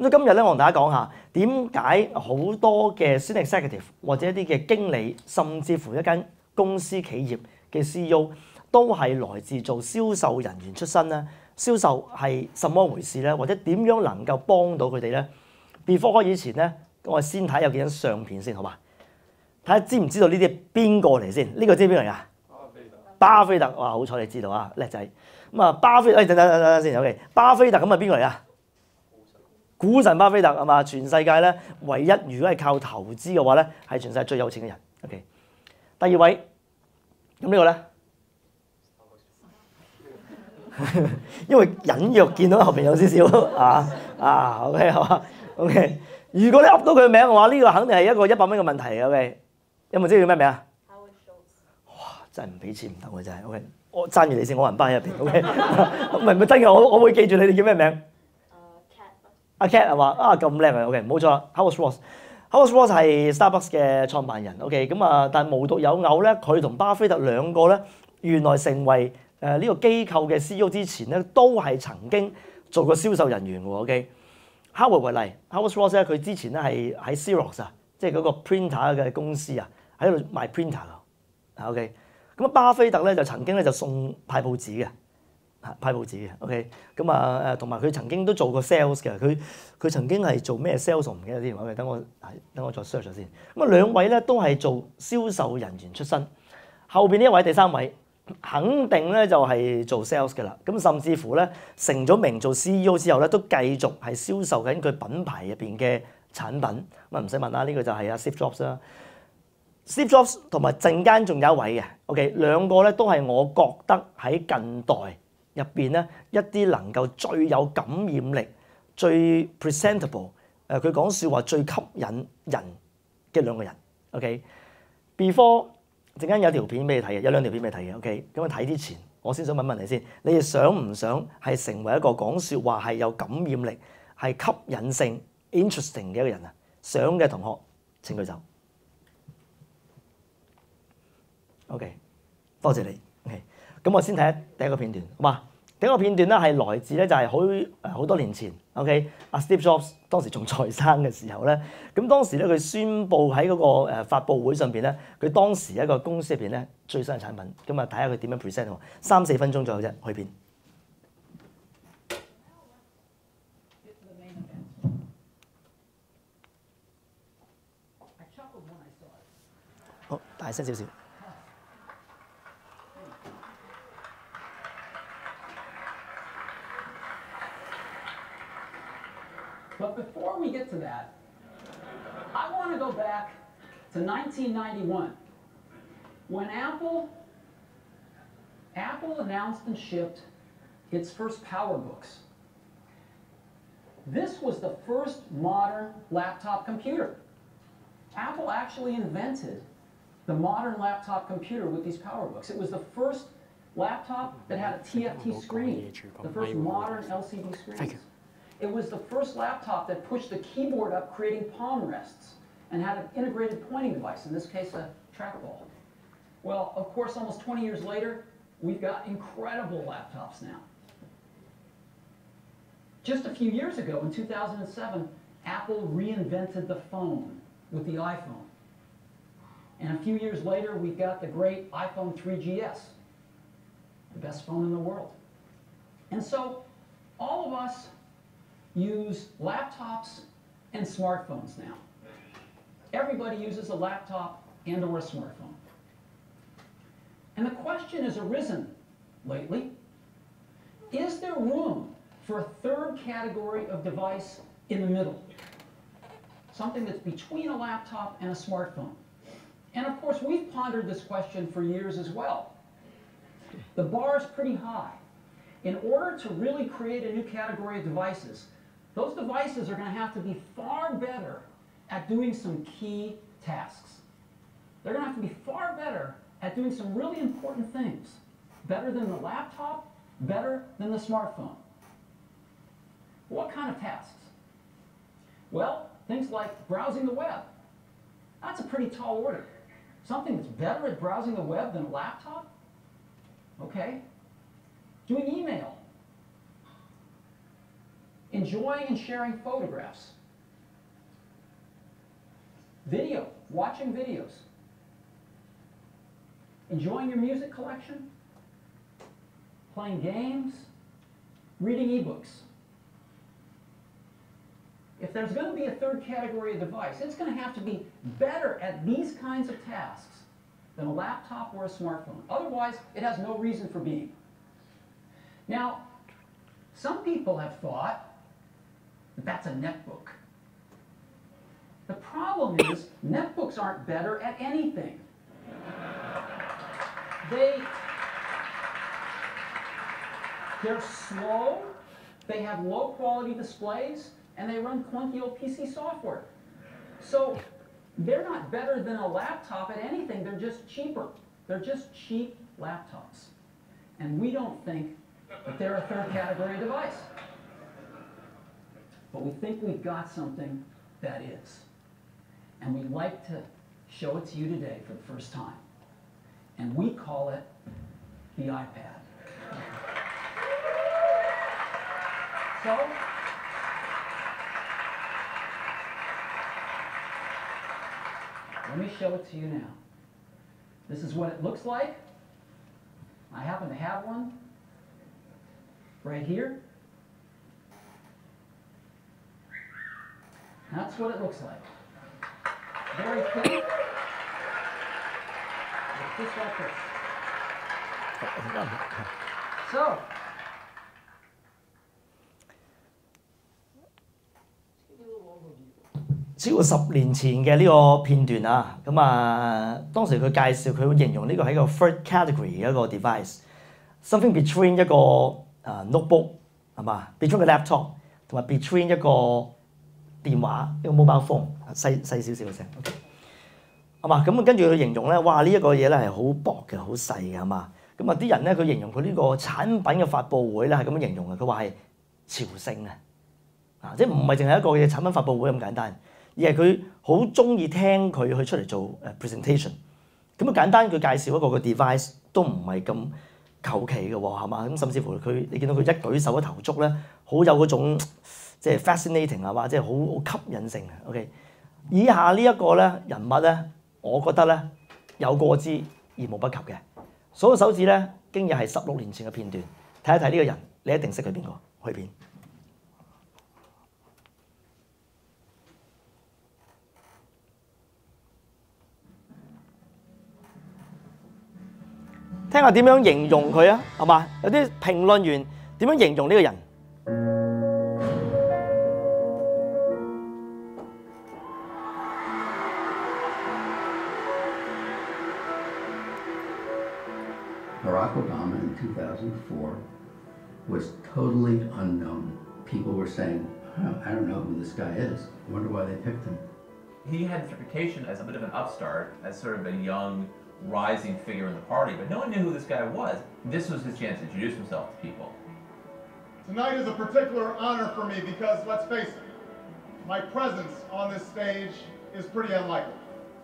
咁今日咧，我同大家講下點解好多嘅 senior executive 或者一啲嘅經理，甚至乎一間公司企業嘅 CEO 都係來自做銷售人員出身咧。銷售係什麼回事咧？或者點樣能夠幫到佢哋咧 ？Before 開以前咧，我哋先睇有幾張相片先，好嘛？睇下知唔知道呢啲係邊個嚟先？呢個知邊個嚟㗎？巴菲特，哇！好彩你知道啊，叻仔。咁啊，巴菲特，等先 ，OK。巴菲特咁啊，邊個嚟啊？股神巴菲特係嘛？全世界咧，唯一如果係靠投資嘅話咧，係全世界最有錢嘅人。OK。第二位，咁呢個咧？因為隱約見到後邊有少少，OK 係嘛 ？OK。如果你噏到佢嘅名嘅話，呢、個肯定係一個100蚊嘅問題嘅。OK。有冇知道叫咩名啊？哇！真係唔俾錢唔得喎，真係。OK。我爭住你先，我銀包喺入邊。OK。唔係真嘅，我會記住你哋叫咩名？阿 Cat 係嘛？啊咁叻啊 ！OK， 冇錯啦 ，Howard Schultz。Howard Schultz 係 Starbucks 嘅創辦人。OK， 咁啊，但係無獨有偶咧，佢同巴菲特兩個咧，原來成為呢個機構嘅 CEO 之前咧，都係曾經做過銷售人員喎。OK，Howard 為例 ，Howard Schultz 咧，佢之前咧係喺 Xerox 啊，即係嗰個 printer 嘅公司啊，喺度賣 printer 㗎。OK， 咁啊，巴菲特咧就曾經咧就送派報紙嘅。派報紙嘅 ，OK， 咁啊同埋佢曾經都做過 sales 嘅，佢曾經係做咩 sales 我唔記得添，OK， 等我再 search 咗先。咁啊兩位咧都係做銷售人員出身，後邊呢一位第三位肯定咧就係做 sales 嘅啦，咁甚至乎咧成咗名做 CEO 之後咧都繼續係銷售緊佢品牌入邊嘅產品，咁啊唔使問啦，呢個就係阿 Steve Jobs 啦。Steve Jobs 同埋陣間仲有一位嘅 ，OK， 兩個咧都係我覺得喺近代入邊咧一啲能夠最有感染力、最 presentable， 佢講説話最吸引人嘅兩個人。OK，before 陣間有條片俾你睇嘅，有兩條片俾你睇嘅。OK， 咁啊睇之前，我先想問問你先，你哋想唔想係成為一個講説話係有感染力、係吸引性、interesting 嘅一個人啊？想嘅同學請舉手。OK， 多謝你。OK。咁我先睇第一個片段，好嘛？第一個片段咧係來自咧就係好多年前 ，OK， 阿 Steve Jobs 當時仲在生嘅時候咧，咁當時咧佢宣佈喺嗰個發佈會上邊咧，佢當時一個公司入邊咧最新嘅產品，咁啊睇下佢點樣 present 喎，3-4分鐘左右啫，去片。好，大聲少少。 But before we get to that, I want to go back to 1991 when Apple announced and shipped its first PowerBooks. This was the first modern laptop computer. Apple actually invented the modern laptop computer with these PowerBooks. It was the first laptop that had a TFT screen, the first modern LCD screens. It was the first laptop that pushed the keyboard up, creating palm rests, and had an integrated pointing device, in this case a trackball. Well, of course, almost 20 years later, we've got incredible laptops now. Just a few years ago, in 2007, Apple reinvented the phone with the iPhone. And a few years later, we've got the great iPhone 3GS, the best phone in the world. And so, all of us use laptops and smartphones now. Everybody uses a laptop and or a smartphone. And the question has arisen lately, is there room for a third category of device in the middle? Something that's between a laptop and a smartphone. And of course, we've pondered this question for years as well. The bar is pretty high. In order to really create a new category of devices, those devices are going to have to be far better at doing some key tasks. They're going to have to be far better at doing some really important things. Better than the laptop, better than the smartphone. What kind of tasks? Well, things like browsing the web. That's a pretty tall order. Something that's better at browsing the web than a laptop? Okay. Doing email. enjoying and sharing photographs, video, watching videos, enjoying your music collection, playing games, reading ebooks. If there's going to be a third category of device, it's going to have to be better at these kinds of tasks than a laptop or a smartphone. Otherwise, it has no reason for being. Now, some people have thought that that's a netbook. The problem is, netbooks aren't better at anything. They're slow, they have low quality displays, and they run clunky old PC software. So they're not better than a laptop at anything, they're just cheaper. They're just cheap laptops. And we don't think that they're a third category device. But we think we've got something that is. And we'd like to show it to you today for the first time. And we call it the iPad. So, let me show it to you now. This is what it looks like. I happen to have one right here. That's what it looks like. Very thin. It's just like this. So, 超過10年前嘅呢個片段啊，咁啊，當時佢介紹佢會形容呢個係一個 third category 嘅一個 device，something between 一個notebook 係嘛 ，between 個 laptop 同埋 between 一個電話一個 mobile phone 細少少嘅聲 ，OK， 係嘛？咁跟住佢形容咧，哇！呢一個嘢咧係好薄嘅，好細嘅係嘛？咁啊啲人咧佢形容佢呢個產品嘅發佈會咧係咁樣形容嘅，佢話係朝聖啊，即係唔係淨係一個嘅產品發佈會咁簡單。而係佢好中意聽佢去出嚟做presentation，咁啊簡單佢介紹一個嘅 device 都唔係咁求其嘅喎，係嘛？咁甚至乎佢你見到佢一舉手一投足咧，好有嗰種即係 fascinating 係嘛？即係好吸引性嘅。OK， 以下呢一個咧人物咧，我覺得咧有過之而無不及嘅。數個手指咧，經已係16年前嘅片段，睇一睇呢個人，你一定識佢邊個？去邊？聽下點樣形容佢啊，係嘛？有啲評論員點樣形容呢個人？ Barack Obama in 2004 was totally unknown. People were saying, I don't know who this guy is. I wonder why they picked him. He had his reputation as a bit of an upstart, as sort of a young, rising figure in the party, but no one knew who this guy was. This was his chance to introduce himself to people. Tonight is a particular honor for me because, let's face it, my presence on this stage is pretty unlikely.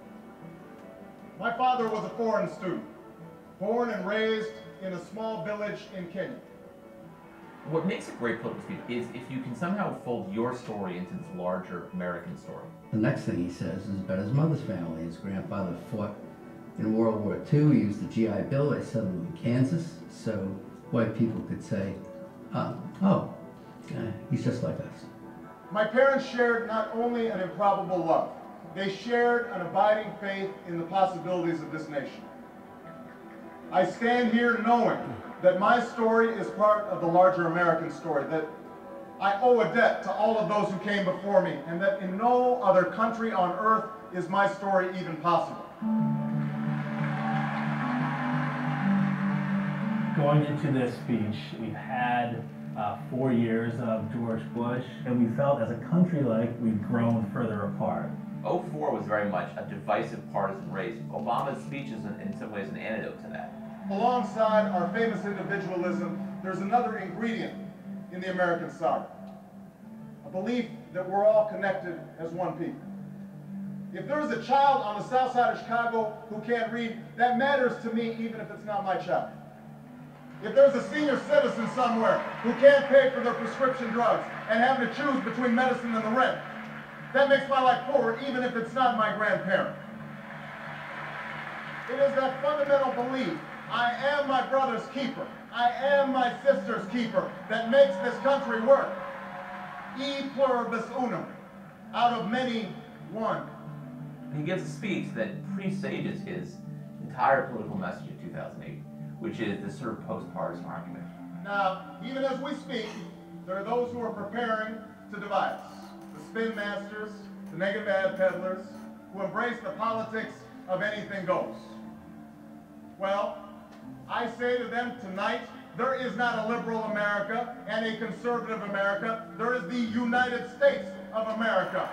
My father was a foreign student, born and raised in a small village in Kenya. What makes a great political speech is if you can somehow fold your story into this larger American story. The next thing he says is about his mother's family. His grandfather fought in World War II. He used the GI Bill. They settled in Kansas, so white people could say, he's just like us. My parents shared not only an improbable love, they shared an abiding faith in the possibilities of this nation. I stand here knowing that my story is part of the larger American story, that I owe a debt to all of those who came before me, and that in no other country on earth is my story even possible. Going into this speech, we've had 4 years of George Bush, and we felt as a country like we've grown further apart. 04 was very much a divisive partisan race. Obama's speech is in some ways an antidote to that. Alongside our famous individualism, there's another ingredient in the American saga, a belief that we're all connected as one people. If there's a child on the south side of Chicago who can't read, that matters to me even if it's not my child. If there's a senior citizen somewhere who can't pay for their prescription drugs, and having to choose between medicine and the rent. That makes my life poorer even if it's not my grandparent. It is that fundamental belief, I am my brother's keeper, I am my sister's keeper, that makes this country work. E pluribus unum, out of many, one. He gives a speech that presages his entire political message of 2008, which is this sort of post-partisan argument. Now, even as we speak, there are those who are preparing to divide us. The spin masters, the negative ad peddlers, who embrace the politics of anything goes. Well, I say to them tonight, there is not a liberal America and a conservative America. There is the United States of America.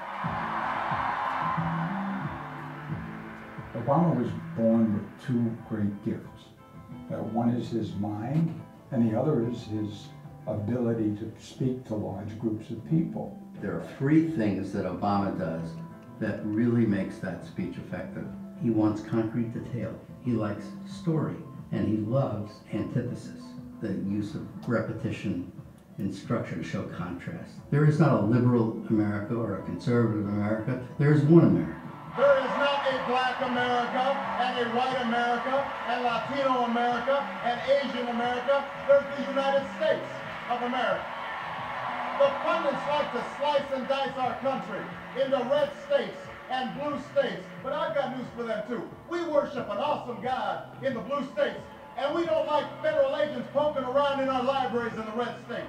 Obama was born with two great gifts. One is his mind, and the other is his ability to speak to large groups of people. There are three things that Obama does that really makes that speech effective. He wants concrete detail. He likes story, and he loves antithesis, the use of repetition and structure to show contrast. There is not a liberal America or a conservative America. There is one America. There is not a black America and a white America and Latino America and Asian America. There's the United States of America. The pundits like to slice and dice our country into red states and blue states, but I've got news for them too. We worship an awesome God in the blue states, and we don't like federal agents poking around in our libraries in the red states.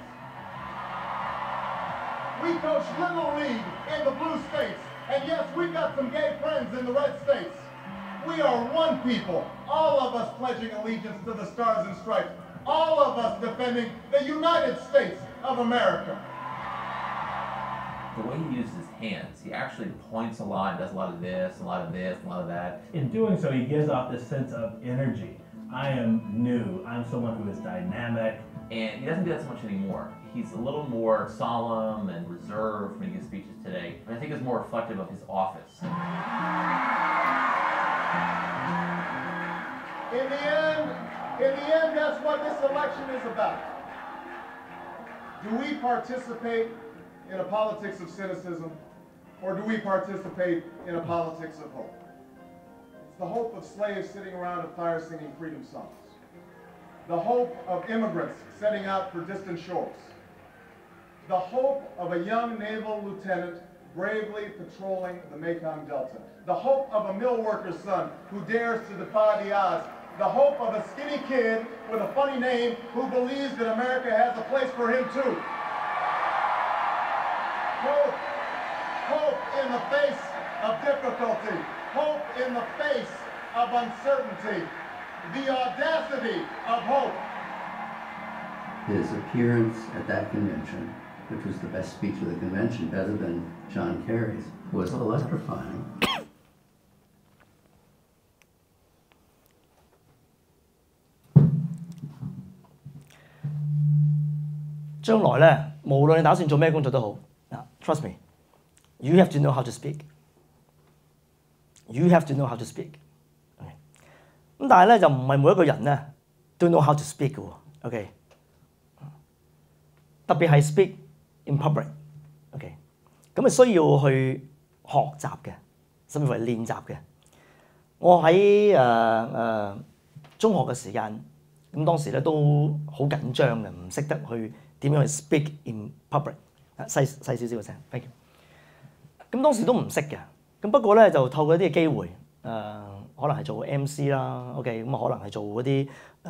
We coach Little League in the blue states, and yes, we've got some gay friends in the red states. We are one people, all of us pledging allegiance to the Stars and Stripes, all of us defending the United States of America. The way he uses his hands, he actually points a lot, does a lot of this, a lot of this, a lot of that. In doing so, he gives off this sense of energy. I am new. I'm someone who is dynamic. And he doesn't do that so much anymore. He's a little more solemn and reserved when he gives speeches today. And I think it's more reflective of his office. In the end, that's what this election is about. Do we participate in a politics of cynicism, or do we participate in a politics of hope? It's the hope of slaves sitting around a fire singing freedom songs. The hope of immigrants setting out for distant shores. The hope of a young naval lieutenant bravely patrolling the Mekong Delta. The hope of a mill worker's son who dares to defy the odds. The hope of a skinny kid with a funny name who believes that America has a place for him too. Hope. Hope in the face of difficulty. Hope in the face of uncertainty. The audacity of hope. His appearance at that convention, which was the best speech of the convention, better than John Kerry's, was electrifying. 將來咧，無論你打算做咩工作都好，嗱 ，trust me, you have to know how to speak. You have to know how to speak. 咁但係咧就唔係每一個人咧都 know how to speak 嘅喎。OK， 特別係 speak in public。OK， 咁係需要去學習嘅，甚至乎係練習嘅。我喺中學嘅時間，咁當時咧都好緊張嘅，唔識得去點樣去 speak in public。細少少嘅聲 ，thank you。咁當時都唔識嘅，咁不過咧就透過一啲嘅機會，可能係做 MC 啦 ，OK， 咁可能係做嗰啲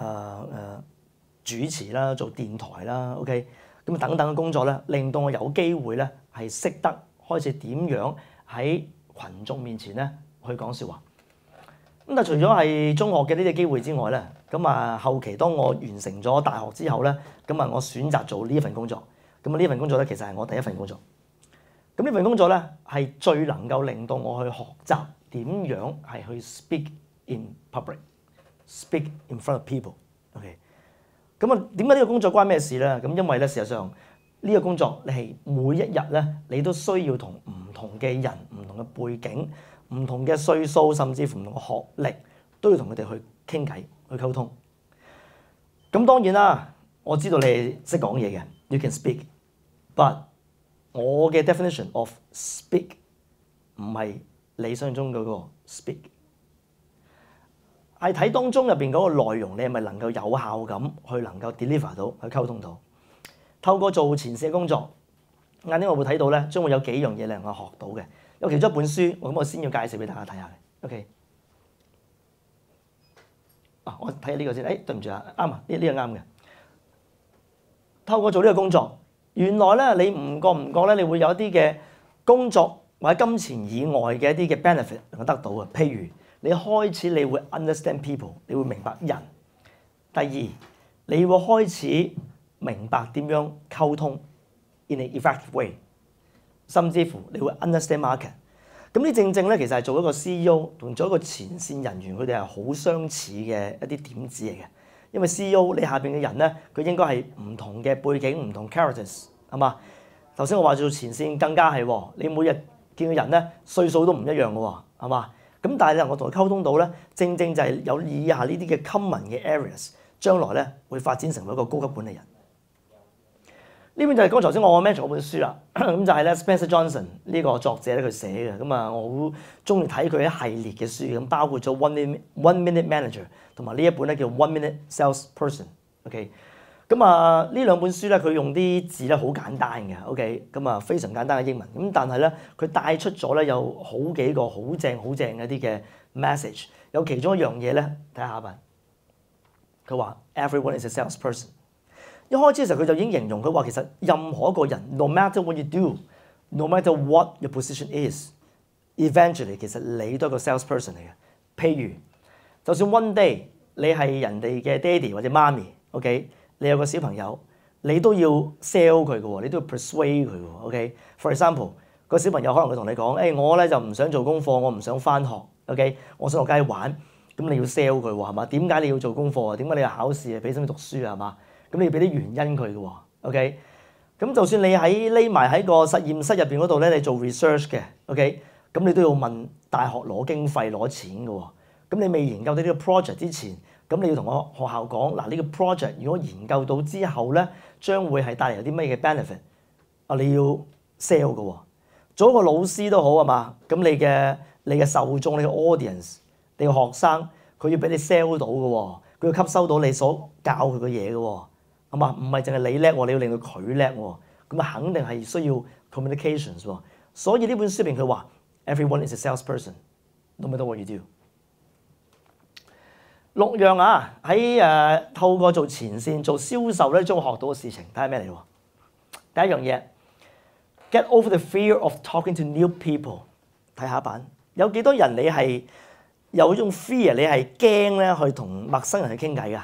主持啦，做電台啦 ，OK， 咁等等嘅工作咧，令到我有機會咧係識得開始點樣喺群眾面前咧去講説話。咁但除咗係中學嘅呢啲機會之外咧，咁啊後期當我完成咗大學之後咧，咁啊我選擇做呢一份工作。咁啊呢份工作咧其實係我第一份工作。咁呢份工作咧係最能夠令到我去學習點樣係去 speak in public，speak in front of people。OK， 咁啊點解呢個工作關咩事咧？咁因為咧事實上呢個工作你係每一日咧你都需要同唔同嘅人、唔同嘅背景、唔同嘅歲數，甚至乎唔同嘅學歷，都要同佢哋去傾偈、去溝通。咁當然啦，我知道你係識講嘢嘅 ，you can speak，but 我嘅 definition of speak 唔係你想象中嗰個 speak， 係睇當中入邊嗰個內容，你係咪能夠有效咁去能夠 deliver 到，去溝通到。透過做前線嘅工作，晏啲我會睇到咧，將會有幾樣嘢你能夠學到嘅。有其中一本書，我先要介紹俾大家睇下嘅。OK， 我睇下呢個先。對唔住啊，啱啊，呢個啱嘅。透過做呢個工作，原來咧你唔覺咧，你會有一啲嘅工作或者金錢以外嘅一啲嘅 benefit 能夠得到嘅。譬如你開始你會 understand people， 你會明白人。第二，你會開始明白點樣溝通 in an effective way， 甚至乎你會 understand market。咁呢正正咧，其實係做一個 CEO 同做一個前線人員，佢哋係好相似嘅一啲點子嚟嘅。因為 CEO 你下邊嘅人咧，佢應該係唔同嘅背景、唔同 characters 係嘛？頭先我話做前線更加係喎，你每日見嘅人咧歲數都唔一樣嘅喎，係嘛？咁但係你能夠同佢溝通到咧，正正就係有以下呢啲嘅 common 嘅 areas， 將來咧會發展成為一個高級管理人。呢邊就係剛才先我 mention 嗰本書啦，咁就係咧 Spencer Johnson 呢個作者咧佢寫嘅，咁啊我好中意睇佢一系列嘅書，咁包括咗 One Minute Manager 同埋呢一本咧叫 One Minute Salesperson。OK， 咁啊呢兩本書咧佢用啲字咧好簡單嘅 ，OK， 咁啊非常簡單嘅英文，咁但係咧佢帶出咗咧有好幾個好正嘅一啲嘅 message， 有其中一樣嘢咧睇下吧，佢話 Everyone is a salesperson。一開始嘅時候佢就已經形容佢話其實任何一個人 no matter what you do，no matter what your position is，eventually 其實你都係個 salesperson 嚟嘅。譬如就算 one day 你係人哋嘅爹哋或者媽咪 ，OK， 你有個小朋友，你都要 sell 佢嘅喎，你都要 persuade 佢喎 ，OK。For example， 個小朋友可能會同你講，我咧就唔想做功課，我唔想返學 ，OK， 我想落街玩，咁你要 sell 佢喎，係嘛？點解你要做功課啊？點解你要考試啊？俾心機讀書啊？係嘛？咁你要俾啲原因佢嘅喎 ，OK？ 咁就算你匿埋喺個實驗室入邊嗰度咧，你做 research 嘅 ，OK？ 咁你都要問大學攞經費攞錢嘅喎。咁你未研究到呢個 project 之前，咁你要同個學校講嗱，呢個 project 如果研究到之後咧，將會係帶嚟有啲咩嘅 benefit 啊？你要 sell 嘅喎。做一個老師都好係嘛？咁你嘅受眾、你嘅 audience、你嘅學生，佢要俾你 sell 到嘅喎，佢要吸收到你所教佢嘅嘢嘅喎。係嘛？唔係淨係你叻喎，你要令到佢叻喎。咁啊，肯定係需要 communications 喎。所以呢本書入邊佢話 ，everyone is a salesperson，no matter what you do。6樣啊，喺透過做前線做銷售咧，將會學到嘅事情，睇下咩嚟喎？第一樣嘢 ，get over the fear of talking to new people。睇下一版，有幾多人你係有一種 fear， 你係驚咧去同陌生人去傾偈㗎？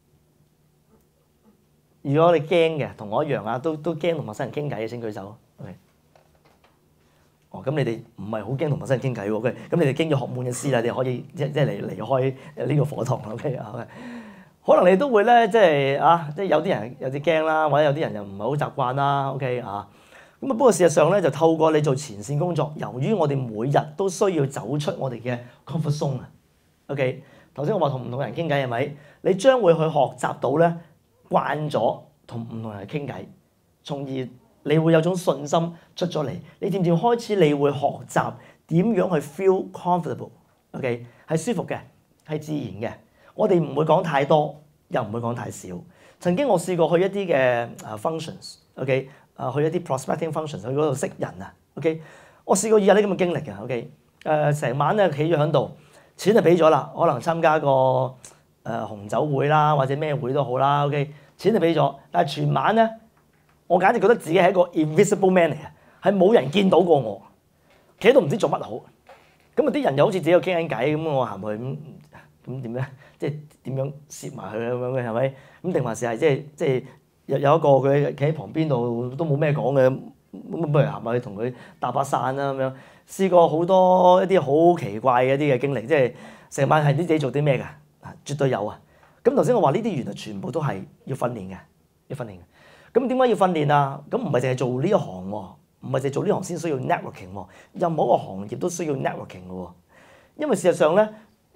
如果你驚嘅，同我一樣啊，都驚同陌生人傾偈嘅，請舉手。OK。咁你哋唔係好驚同陌生人傾偈喎。OK。咁你哋經咗學滿嘅師啦，你可以即係離開呢個課堂。OK。可能你都會咧，即係有啲人有啲驚啦，或者有啲人又唔係好習慣啦。OK 啊。咁啊，不過事實上咧，就透過你做前線工作，由於我哋每日都需要走出我哋嘅 comfort zone 啊。OK。頭先我話同唔同人傾偈係咪？你將會去學習到咧。慣咗同唔同人傾偈，從而你會有種信心出咗嚟。你漸漸開始，你會學習點樣去 feel comfortable，OK， 係舒服嘅，係自然嘅。我哋唔會講太多，又唔會講太少。曾經我試過去一啲嘅functions，OK， 去一啲 prospecting functions 去嗰度識人啊 ，OK， 我試過以下呢咁嘅經歷嘅 ，OK， 成晚咧企咗喺度，錢就俾咗啦，可能參加個紅酒會啦，或者咩會都好啦 ，OK， 錢就俾咗，但係全晚咧，我簡直覺得自己係一個 invisible man 嚟嘅，係冇人見到過我，企喺度唔知做乜好。咁啊啲人又好似自己喺度傾緊偈，咁我行去咁點咧？即係點樣攝埋佢咁樣嘅係咪？咁定還是係即係有一個佢企喺旁邊度都冇咩講嘅，咁不如行埋去同佢搭把傘啦咁樣。試過好多一啲好奇怪嘅一啲嘅經歷，即係成晚係唔知自己做啲咩㗎。絕對有啊！咁頭先我話呢啲原來全部都係要訓練嘅，要訓練嘅。咁點解要訓練啊？咁唔係淨係做呢一行喎，唔係淨係做呢行先需要 networking 喎。任何一個行業都需要 networking 嘅喎。因為事實上咧，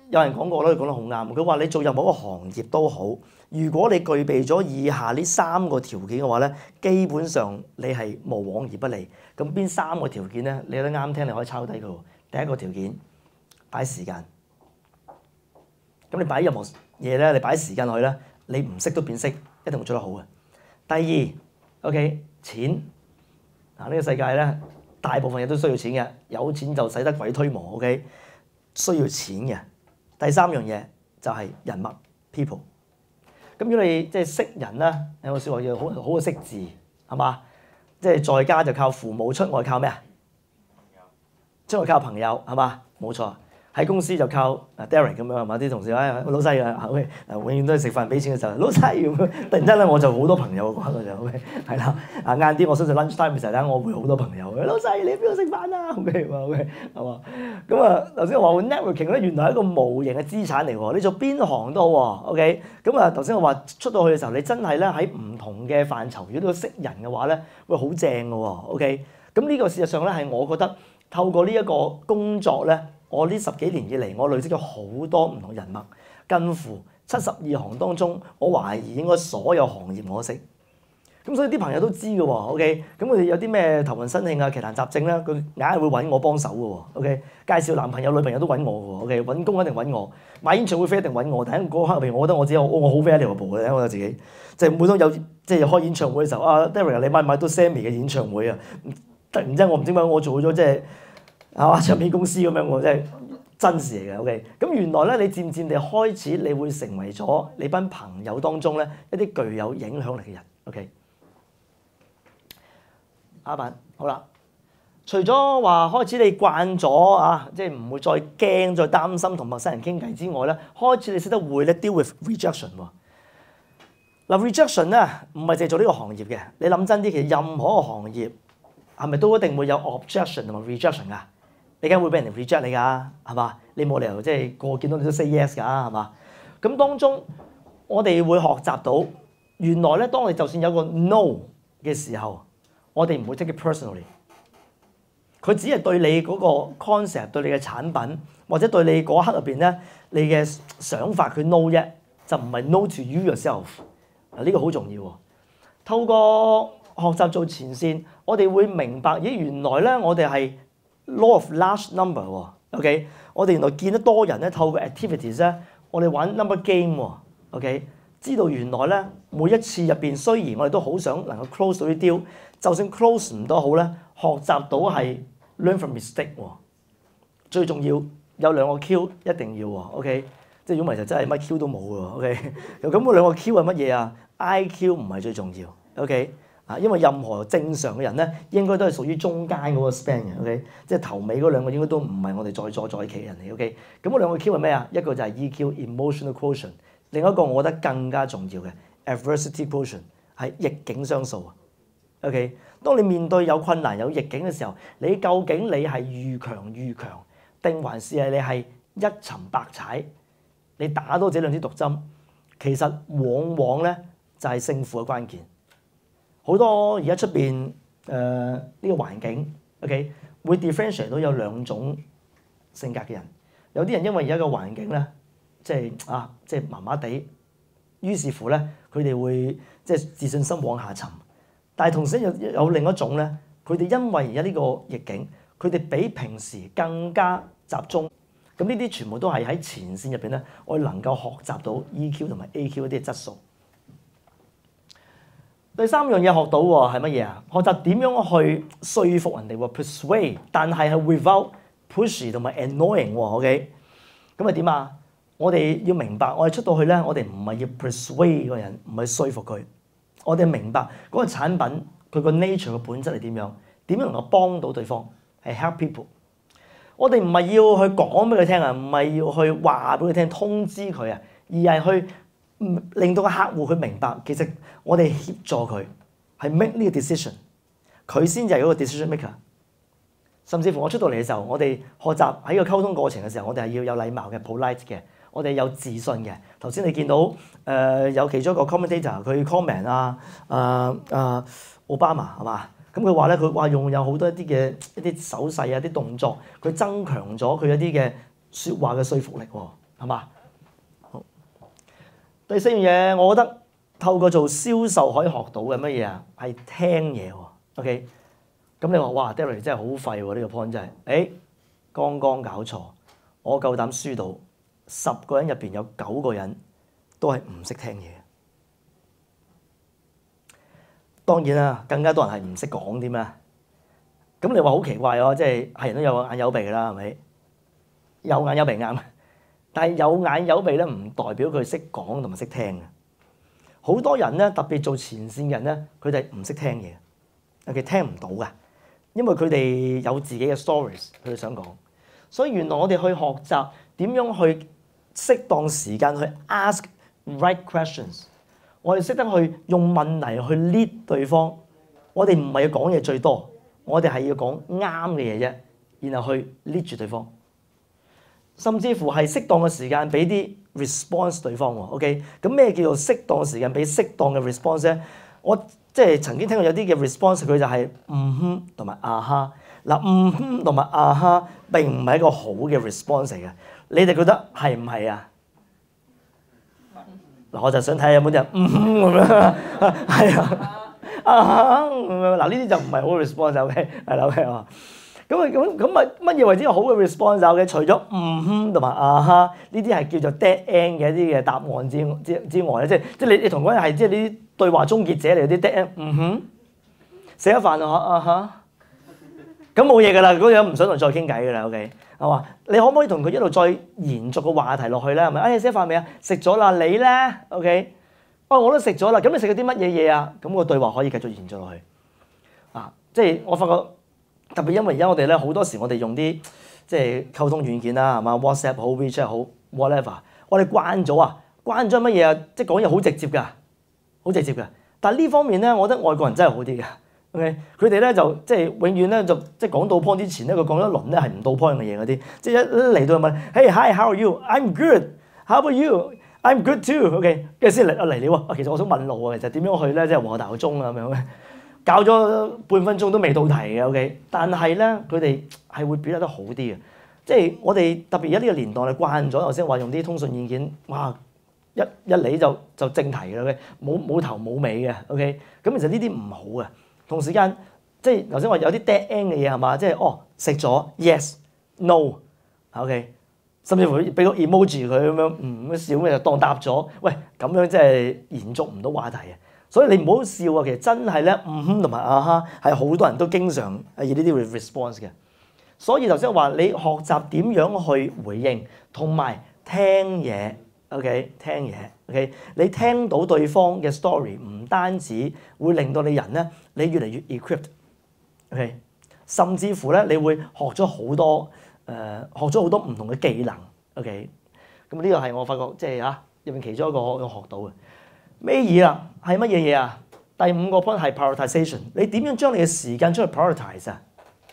有人講過啦，佢講得好啱。佢話你做任何一個行業都好，如果你具備咗以下呢3個條件嘅話咧，基本上你係無往而不利。咁邊3個條件咧？你覺得啱聽，你可以抄低佢喎。第一個條件，擺時間。咁你擺任何嘢咧，你擺時間落去咧，你唔識都變識，一定會做得好嘅。第二 ，OK， 錢。呢個世界咧，大部分嘢都需要錢嘅，有錢就使得鬼推磨 ，OK， 需要錢嘅。第3樣嘢就係人脈 people。咁如果你即係識人咧，有個説話叫好好嘅識字，係嘛？即係在家就靠父母，出外靠咩啊？出外靠朋友，係嘛？冇錯。喺公司就靠 Derek 咁樣係嘛？啲同事話老細啊，OK， 永遠都係食飯俾錢嘅時候，老細咁樣。突然之間咧，我就好多朋友嗰陣就 OK， 係啦。晏啲我相信 lunch time 嘅時候咧，我會好多朋友。老細你邊度食飯啊 ？OK 係嘛？咁啊頭先我話 networking 咧，原來係一個無形嘅資產嚟喎。你做邊行都好喎 OK。咁啊頭先我話出到去嘅時候，你真係咧喺唔同嘅範疇，如果都識人嘅話咧，會好正嘅喎 OK。咁呢個事實上咧係我覺得透過呢一個工作咧。我呢10幾年以嚟，我累積咗好多唔同人脈，近乎72行當中，我懷疑應該所有行業我都識。咁所以啲朋友都知嘅喎 ，OK。咁佢哋有啲咩頭暈身㷫啊、奇難雜症咧，佢硬係會揾我幫手嘅喎 ，OK。介紹男朋友、女朋友都揾我嘅喎 ，OK。揾工一定揾我，買演唱會飛一定揾我。但係嗰刻入邊，我覺得我自己我好 valuable 嘅，我自己即係每當有即係開演唱會嘅時候，啊 Derek 你買唔買到 Sammy 嘅演唱會啊？突然之間我唔知點解我做咗即係。係嘛？唱片公司咁樣喎，即係真事嚟嘅。OK，咁原來咧，你漸漸地開始，你會成為咗你班朋友當中咧一啲具有影響力嘅人。OK， 下一版好啦。除咗話開始你慣咗啊，即係唔會再驚、再擔心同陌生人傾偈之外咧，開始你識得會咧 deal with rejection 喎。嗱 rejection 咧唔係淨係做呢個行業嘅，你諗真啲，其實任何一個行業係咪都一定會有 objection 同埋 rejection 㗎？你梗係會俾人哋 reject 你㗎，係嘛？你冇理由即係個個見到你都 say yes 㗎，係嘛？咁當中我哋會學習到，原來咧，當你就算有個 no 嘅時候，我哋唔會 take it personally。佢只係對你嗰個 concept、對你嘅產品或者對你嗰刻入邊咧，你嘅想法佢 no 啫，就唔係 no to you yourself。嗱，呢個好重要喎。透過學習做前線，我哋會明白，咦，原來咧我哋係law of large number 喎 ，OK， 我哋原來見得多人咧，透過 activities 咧，我哋玩 number game 喎 ，OK， 知道原來咧每一次入邊，雖然我哋都好想能夠 close 到啲 deal，就算 close 唔到好咧，學習到係 learn from mistake 喎，最重要有2個 Q 一定要喎 ，OK， 即係如果唔係就真係乜 Q 都冇嘅喎 ，OK， 咁嗰2個 Q 係乜嘢啊 ？IQ 唔係最重要 ，OK。因為任何正常嘅人咧，應該都係屬於中間嗰個 span 嘅 ，OK， 即係頭尾嗰2個應該都唔係我哋在座在企嘅人嚟 ，OK。咁嗰2個 Q 係咩啊？一個就係 EQ（emotional quotient）， 另一個我覺得更加重要嘅 adversity quotient 係逆境商數 ，OK。當你面對有困難有逆境嘅時候，你究竟你係遇強愈強，定還是係你係一沉百踩？你打多這2支毒針，其實往往咧就係勝負嘅關鍵。好多而家出邊呢個環境 ，OK， 會 differentiate 到有2種性格嘅人。有啲人因為而家個環境咧，即係麻麻地，於是乎咧佢哋會即係自信心往下沉。但係同時有另一種咧，佢哋因為而家呢個逆境，佢哋比平時更加集中。咁呢啲全部都係喺前線入邊咧，我哋能夠學習到 EQ 同埋 AQ 嗰啲質素。第3樣嘢學到喎係乜嘢啊？學習點樣去說服人哋喎 persuade， 但係 without pushy 同埋 annoying 喎 OK。咁啊點啊？我哋要明白，我哋出到去咧，我哋唔係要 persuade 個人，唔係說服佢。我哋明白嗰個產品佢個 nature 嘅本質係點樣，點樣能夠幫到對方係 help people。我哋唔係要去講俾佢聽啊，唔係要去話俾佢聽通知佢啊，而係去令到個客戶去明白，其實我哋協助佢係 make 呢個 decision， 佢先至係嗰個 decision maker。甚至乎我出到嚟嘅時候，我哋學習喺個溝通過程嘅時候，我哋係要有禮貌嘅 polite 嘅，我哋有自信嘅。頭先你見到有其中一個 commentator 佢 comment 奧巴馬係嘛？咁佢話咧，佢話用有好多一啲手勢啊、啲動作，佢增強咗佢一啲嘅説話嘅說服力喎。 係嘛？好。第四樣嘢，我覺得透過做銷售可以學到嘅乜嘢啊？係聽嘢喎。OK。咁你話哇 Derek 真係好廢喎，呢個 point 真係，剛剛搞錯，我夠膽輸到10個人入邊有9個人都係唔識聽嘢。當然啦，更加多人係唔識講添啦。咁你話好奇怪喎，即係人都有眼有鼻啦，係咪？有眼有鼻啱，但係有眼有鼻咧，唔代表佢識講同埋識聽嘅。好多人咧，特別做前線嘅人咧，佢哋唔識聽嘢，佢聽唔到㗎。因為佢哋有自己嘅 stories，佢哋想講，所以原來我哋去學習點樣去適當時間去 ask right questions， 我哋識得去用問題去 lead 對方，我哋唔係要講嘢最多，我哋係要講啱嘅嘢啫，然後去 lead 住對方，甚至乎係適當嘅時間俾啲 response 對方喎。OK， 咁咩叫做適當嘅時間俾適當嘅 response 咧？我即係曾經聽過有啲嘅 response， 佢就係哼同埋啊哈。嗱，哼同埋啊哈並唔係一個好嘅 response 嚟嘅。你哋覺得係唔係啊？嗱，我就想睇下有冇啲人咁樣，係啊咁樣。嗱，呢啲就唔係好嘅 response，OK， 係啦 ，OK 啊。咁咪乜嘢為之好嘅 response 嘅？除咗哼同埋啊哈呢啲係叫做 dead end 嘅一啲嘅答案之外咧，即係你同嗰人係即係呢啲對話終結者嚟，啲 dead end，食咗飯啊哈，咁冇嘢㗎啦，嗰個人唔想同你再傾偈㗎啦 ，OK 係嘛？你可唔可以同佢一路再延續個話題落去咧？係咪？食咗飯未啊？食咗啦，你咧 OK？我都食咗啦，咁你食咗啲乜嘢嘢啊？咁個對話可以繼續延續落去啊！即係我發覺。特別因為而家我哋咧好多時我哋用啲即係溝通軟件啦，係嘛 WhatsApp 好 WeChat 好 whatever， 我哋慣咗乜嘢啊？即係講嘢好直接㗎，好直接㗎。但係呢方面咧，我覺得外國人真係好啲嘅。OK， 佢哋咧就即係永遠咧就即係講到 point 之前咧，佢講一輪咧係唔到 point 嘅嘢嗰啲，即係一嚟到問，Hey hi how are you? I'm good. How about you? I'm good too. OK， 跟住先嚟了喎。其實我想問路啊，其實點樣去咧？即係和大個鐘啊咁樣。教咗半分鐘都未到題嘅 ，OK， 但係咧佢哋係會表達得好啲嘅，即係我哋特別而家呢個年代，你慣咗頭先話用啲通訊軟件，哇一嚟就正題嘅 ，OK， 冇頭冇尾嘅 ，OK， 咁其實呢啲唔好嘅。同時間即係頭先話有啲 dead end 嘅嘢係嘛，即係食咗 yes no，OK， 甚至乎俾個 emoji 佢咁樣笑咩就當答咗，喂咁樣真係延續唔到話題嘅。所以你唔好笑啊！其實真係咧，哼同埋啊哈係好多人都經常係以呢啲 response 嘅。所以頭先話你學習點樣去回應同埋聽嘢 ，OK， 聽嘢 ，OK， 你聽到對方嘅 story 唔單止會令到你人咧，你越嚟越 equipped，OK， 甚至乎咧你會學咗好多唔同嘅技能 ，OK， 咁呢個係我發覺即係入面其中一個我學到嘅。尾二啦，係乜嘢嘢啊？第5個 point 係 prioritization。你點樣將你嘅時間出去 prioritize 啊？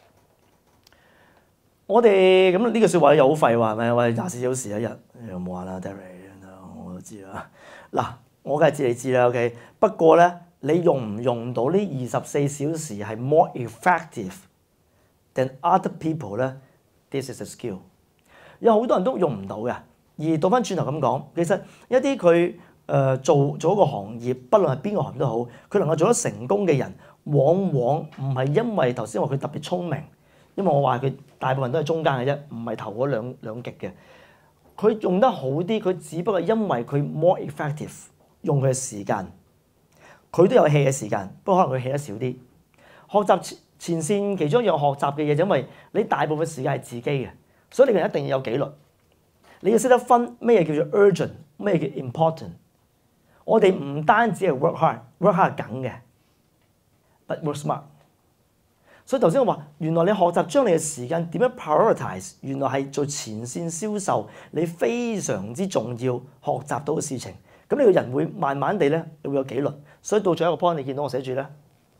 我哋咁呢個説話又好廢話，係咪？我哋24小時一日，又冇話啦 ，Derek， 我都知啦。嗱，我梗係知你知啦 ，OK。不過咧，你用唔用到呢24小時係 more effective than other people 咧 ？This is a skill。有好多人都用唔到嘅，而倒翻轉頭咁講，其實一啲佢做一個行業，不論係邊個行業都好，佢能夠做得成功嘅人，往往唔係因為頭先話佢特別聰明，因為我話佢大部分都係中間嘅啫，唔係頭嗰兩極嘅。佢用得好啲，佢只不過因為佢 more effective 用佢嘅時間，佢都有 hea 嘅時間，不過可能佢 hea 得少啲。學習前線其中一樣學習嘅嘢，就因為你大部分時間係自己嘅，所以你一定要有紀律。你要識得分咩叫做 urgent， 咩叫 important。我哋唔單止係 work hard 係梗嘅 ，but work smart。所以頭先我話，原來你學習將你嘅時間點樣 prioritize， 原來係做前線銷售你非常之重要學習到嘅事情。咁你個人會慢慢地咧，你會有紀律。所以到最後一個 point， 你見到我寫住咧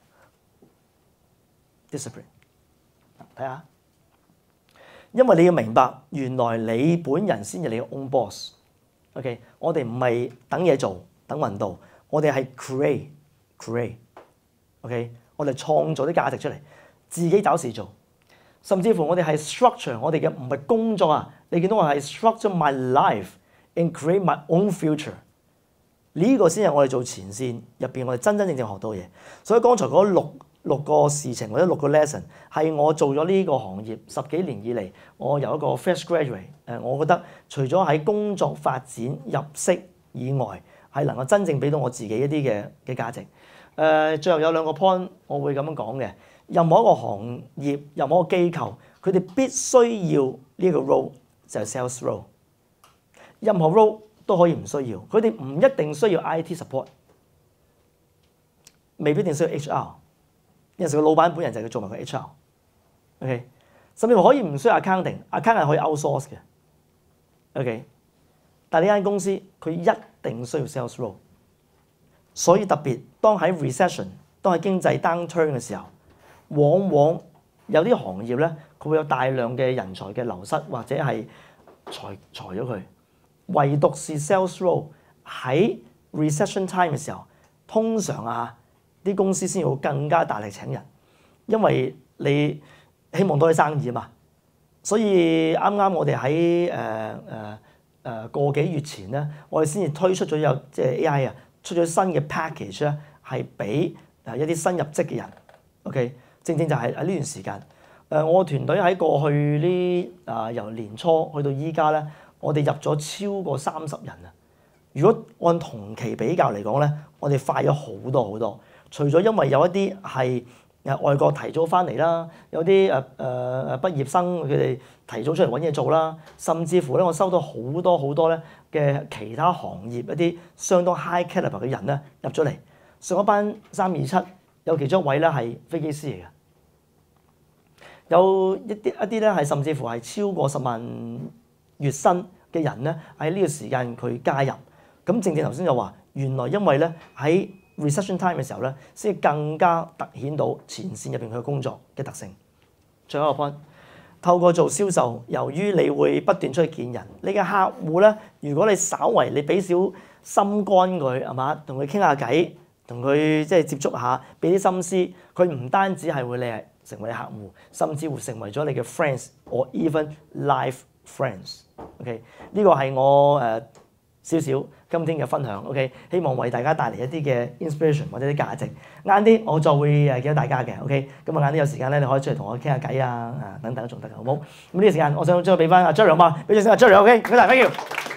discipline。睇下，因為你要明白，原來你本人先係你嘅 own boss。OK， 我哋唔係等嘢做。等運到，我哋係 create，OK， 我哋創造啲價值出嚟，自己找事做，甚至乎我哋係 structure 我哋嘅唔係工作啊，你見到我係 structure my life and create my own future。呢個先係我哋做前線入邊，我哋真真正正學到嘢。所以剛才嗰六個事情或者6個 lesson 係我做咗呢個行業10幾年以嚟，我由一個 fresh graduate 我覺得除咗喺工作發展入息以外，係能夠真正俾到我自己一啲嘅價值。最後有2個 point 我會咁樣講嘅。任何一個行業、任何一個機構，佢哋必須要呢個 role 就係 sales role。任何 role 都可以唔需要，佢哋唔一定需要 IT support， 未必一定需要 HR。有陣時個老闆本人就係佢做埋個 HR，OK，甚至乎可以唔需要 accounting 係可以 outsource 嘅，OK。但係呢間公司佢一定需要 sales role， 所以特別當喺 recession， 當喺經濟 downturn 嘅時候，往往有啲行業咧，佢會有大量嘅人才嘅流失，或者係裁咗佢。唯獨是 sales role 喺 recession time 嘅時候，通常啲公司先要更加大力請人，因為你希望多啲生意啊嘛。所以啱啱我哋喺個幾月前咧，我哋先至推出咗有即係 AI 出咗新嘅 package 咧，係俾一啲新入職嘅人。OK， 正正就係喺呢段時間，我團隊喺過去呢由年初去到依家咧，我哋入咗超過30人啊！如果按同期比較嚟講咧，我哋快咗好多好多。除咗因為有一啲係外國提早翻嚟啦，有啲畢業生佢哋提早出嚟揾嘢做啦，甚至乎咧我收到好多咧嘅其他行業一啲相當 high caliber 嘅人咧入咗嚟。上一班327有其中一位咧係飛機師嚟嘅，有一啲咧係甚至乎係超過10萬月薪嘅人咧喺呢個時間佢加入。咁正頭先就話，原來因為咧喺recession time 嘅時候咧，先更加突顯到前線入邊佢嘅工作嘅特性。最後一個 point， 透過做銷售，由於你會不斷出去見人，你嘅客戶咧，如果你稍為你俾少心肝佢係嘛，同佢傾下偈，同佢即係接觸下，俾啲心思，佢唔單止係會你係成為你客戶，甚至會成為咗你嘅 friends or even life friends。OK， 呢個係我少少今天嘅分享 ，OK， 希望為大家帶嚟一啲嘅 inspiration 或者啲價值。晏啲我就會見到大家嘅 ，OK， 咁晏啲有時間咧，你可以出嚟同我傾下偈等等都仲得嘅，好唔好？咁呢個時間我想將佢俾翻阿 Jerry 好嘛？俾掌聲阿 Jerry，OK， 唔該晒 ，thank you。